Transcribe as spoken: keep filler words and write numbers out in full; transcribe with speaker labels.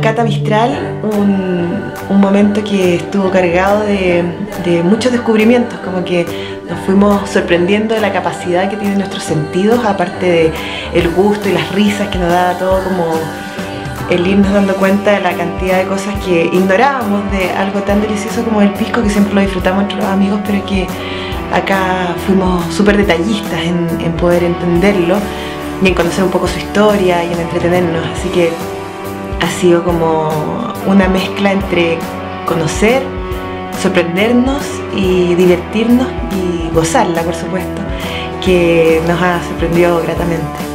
Speaker 1: Cata Mistral, un, un momento que estuvo cargado de, de muchos descubrimientos, como que nos fuimos sorprendiendo de la capacidad que tienen nuestros sentidos, aparte de el gusto y las risas que nos da todo, como el irnos dando cuenta de la cantidad de cosas que ignorábamos, de algo tan delicioso como el pisco, que siempre lo disfrutamos entre los amigos, pero que acá fuimos súper detallistas en, en poder entenderlo y en conocer un poco su historia y en entretenernos. Así que ha sido como una mezcla entre conocer, sorprendernos y divertirnos y gozarla, por supuesto, que nos ha sorprendido gratamente.